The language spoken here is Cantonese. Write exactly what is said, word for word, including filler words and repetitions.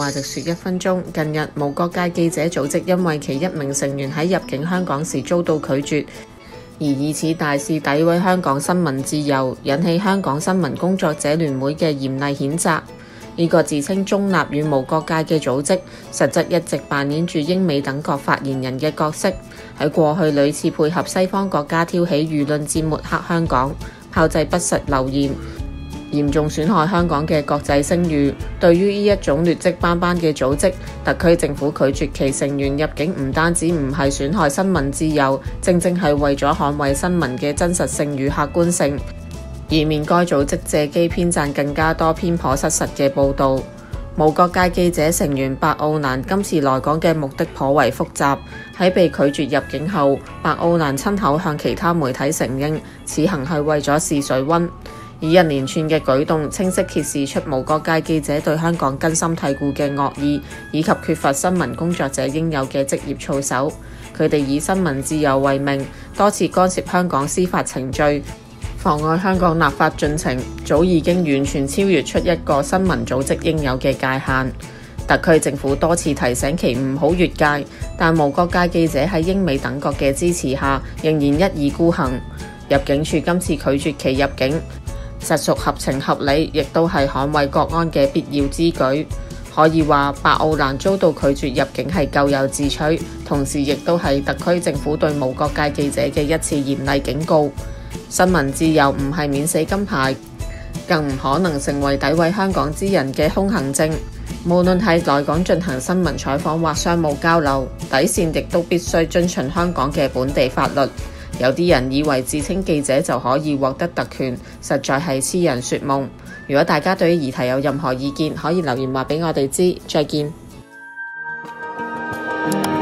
話直說一分鐘。近日，無國界記者組織因為其一名成員喺入境香港時遭到拒絕，而以此大肆詆毀香港新聞自由，引起香港新聞工作者聯會嘅嚴厲譴責。呢個自稱中立與無國界嘅組織，實質一直扮演住英美等國發言人嘅角色，喺過去屢次配合西方國家挑起輿論戰抹黑香港，炮製不實流言，嚴重損害香港嘅國際聲譽。對於呢一種劣跡斑斑嘅組織，特區政府拒絕其成員入境，唔單止唔係損害新聞自由，正正係為咗捍衛新聞嘅真實性與客觀性，以免該組織借機編撰更加多偏頗失實嘅報導。無國界記者成員白奧蘭今次來港嘅目的頗為複雜。喺被拒絕入境後，白奧蘭親口向其他媒體承認，此行係為咗試水溫。以一連串嘅舉動，清晰揭示出無國界記者對香港根深蒂固嘅惡意，以及缺乏新聞工作者應有嘅職業操守。佢哋以新聞自由為名，多次干涉香港司法程序，妨礙香港立法進程，早已經完全超越出一個新聞組織應有嘅界限。特區政府多次提醒其唔好越界，但無國界記者喺英美等國嘅支持下，仍然一意孤行。入境處今次拒絕其入境，實屬合情合理，亦都係捍衛國安嘅必要之舉。可以話，白奧蘭遭到拒絕入境係咎由自取，同時亦都係特區政府對無國界記者嘅一次嚴厲警告。新聞自由唔係免死金牌，更唔可能成為詆毀香港之人嘅通行證。無論係來港進行新聞採訪或商務交流，底線亦都必須遵循香港嘅本地法律。有啲人以為自稱記者就可以獲得特權，實在係痴人說夢。如果大家對於議題有任何意見，可以留言話俾我哋知。再見。